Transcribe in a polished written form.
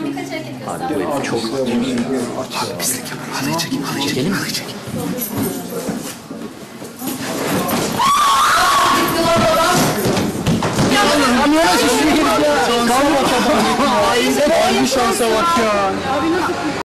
Tamam, birkaç hareket göster. Abi çok abi pislik yapar. Halıyı çekin, halıyı çekin, halıyı çekin. Kamyona şişini girip ya. Kalma tabanı. Ay bir şansa bak ya.